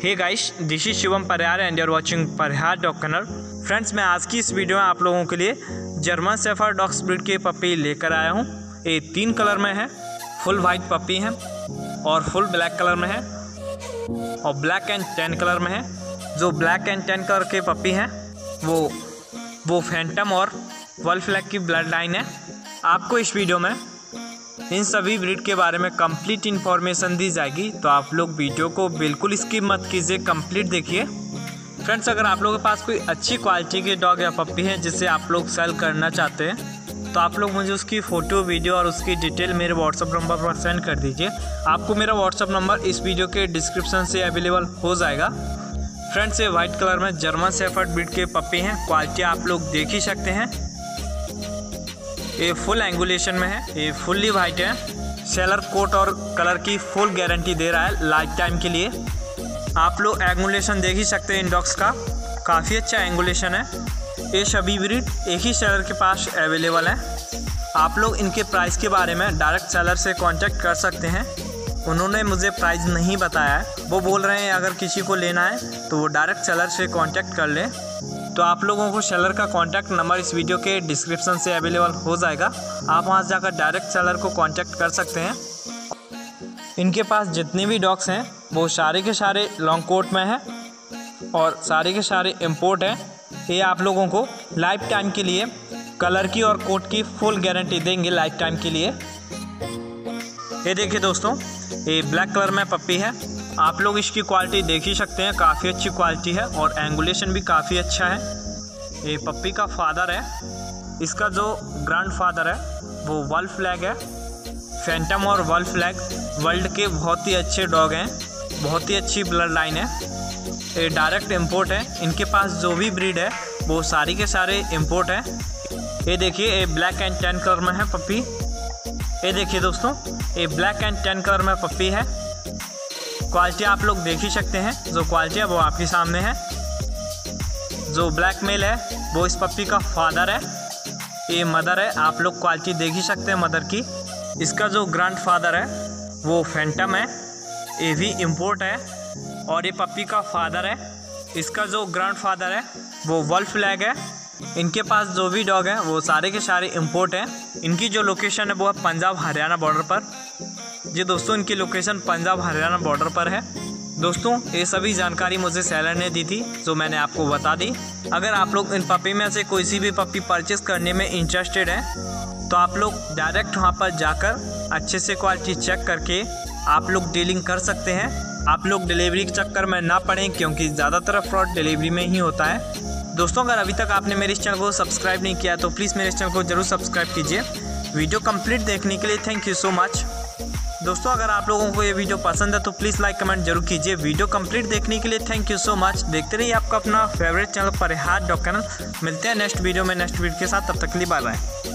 Hey guys, this is Shivam Parihar and you are watching Parihar dog kennel. Friends, मैं आज की इस वीडियो में आप लोगों के लिए जर्मन शेफर्ड डॉग्स ब्रीड के पपी लेकर आया हूँ। ये 3 कलर में है, फुल वाइट पपी है और फुल ब्लैक कलर में है और ब्लैक एंड टैन कलर में है। जो ब्लैक एंड टैन कलर के पपी हैं वो फैंटम और वल्फ फ्लैग की ब्लड लाइन है। आपको इस वीडियो में इन सभी ब्रीड के बारे में कंप्लीट इन्फॉर्मेशन दी जाएगी, तो आप लोग वीडियो को बिल्कुल स्किप मत कीजिए, कंप्लीट देखिए। फ्रेंड्स, अगर आप लोगों के पास कोई अच्छी क्वालिटी के डॉग या पप्पी है जिसे आप लोग सेल करना चाहते हैं, तो आप लोग मुझे उसकी फ़ोटो, वीडियो और उसकी डिटेल मेरे व्हाट्सअप नंबर पर सेंड कर दीजिए। आपको मेरा व्हाट्सअप नंबर इस वीडियो के डिस्क्रिप्शन से अवेलेबल हो जाएगा। फ्रेंड्स, ये वाइट कलर में जर्मन शेफर्ड ब्रीड के पप्पी हैं। क्वालिटी आप लोग देख ही सकते हैं। ये फुल एंगुलेशन में है, ये फुल्ली वाइट है। सेलर कोट और कलर की फुल गारंटी दे रहा है लाइफ टाइम के लिए। आप लोग एंगुलेशन देख ही सकते हैं इन डॉग्स का, काफ़ी अच्छा एंगुलेशन है। ये सभी ब्रीड एक ही सेलर के पास अवेलेबल है। आप लोग इनके प्राइस के बारे में डायरेक्ट सेलर से कांटेक्ट कर सकते हैं। उन्होंने मुझे प्राइस नहीं बताया है, वो बोल रहे हैं अगर किसी को लेना है तो वो डायरेक्ट सेलर से कांटेक्ट कर लें। तो आप लोगों को सेलर का कांटेक्ट नंबर इस वीडियो के डिस्क्रिप्शन से अवेलेबल हो जाएगा। आप वहां जाकर डायरेक्ट सेलर को कांटेक्ट कर सकते हैं। इनके पास जितने भी डॉग्स हैं वो सारे के सारे लॉन्ग कोट में हैं और सारे के सारे इम्पोर्ट हैं। ये आप लोगों को लाइफ टाइम के लिए कलर की और कोट की फुल गारंटी देंगे लाइफ टाइम के लिए। ये देखिए दोस्तों, ये ब्लैक कलर में पप्पी है। आप लोग इसकी क्वालिटी देख ही सकते हैं, काफ़ी अच्छी क्वालिटी है और एंगुलेशन भी काफ़ी अच्छा है। ये पप्पी का फादर है, इसका जो ग्रैंड फादर है वो वल्फ फ्लैग है। फैंटम और वल्फ फ्लैग वर्ल्ड के बहुत ही अच्छे डॉग हैं, बहुत ही अच्छी ब्लड लाइन है। ये डायरेक्ट इम्पोर्ट है। इनके पास जो भी ब्रीड है वो सारी के सारे इम्पोर्ट हैं। ये देखिए, ये ब्लैक एंड टैन कलर में है पप्पी। ये देखिए दोस्तों, ये ब्लैक एंड टैन कलर में पप्पी है। क्वालिटी आप लोग देख ही सकते हैं, जो क्वालिटी है वो आपके सामने है। जो ब्लैक मेल है वो इस पप्पी का फादर है, ये मदर है। आप लोग क्वालिटी देख ही सकते हैं मदर की। इसका जो ग्रैंड फादर है वो फैंटम है, ये भी इम्पोर्ट है। और ये पप्पी का फादर है, इसका जो ग्रैंड फादर है वो वल्फ फ्लैग है। इनके पास जो भी डॉग हैं वो सारे के सारे इम्पोर्ट हैं। इनकी जो लोकेशन है वो है पंजाब हरियाणा बॉर्डर पर। जी दोस्तों, इनकी लोकेशन पंजाब हरियाणा बॉर्डर पर है। दोस्तों, ये सभी जानकारी मुझे सेलर ने दी थी, जो मैंने आपको बता दी। अगर आप लोग इन पपी में से कोई सी भी पपी परचेस करने में इंटरेस्टेड हैं, तो आप लोग डायरेक्ट वहाँ पर जाकर अच्छे से क्वालिटी चेक करके आप लोग डीलिंग कर सकते हैं। आप लोग डिलीवरी के चक्कर में ना पड़ें, क्योंकि ज़्यादातर फ्रॉड डिलीवरी में ही होता है। दोस्तों, अगर अभी तक आपने मेरे इस चैनल को सब्सक्राइब नहीं किया तो प्लीज़ मेरे इस चैनल को ज़रूर सब्सक्राइब कीजिए। वीडियो कंप्लीट देखने के लिए थैंक यू सो मच। दोस्तों, अगर आप लोगों को ये वीडियो पसंद है तो प्लीज़ लाइक कमेंट जरूर कीजिए। वीडियो कंप्लीट देखने के लिए थैंक यू सो मच। देखते रहिए आपका अपना favourite channel Parihar dog kennel. मिलते हैं नेक्स्ट वीडियो में नेक्स्ट वीडियो के साथ। तब तक के लिए बाय बाय।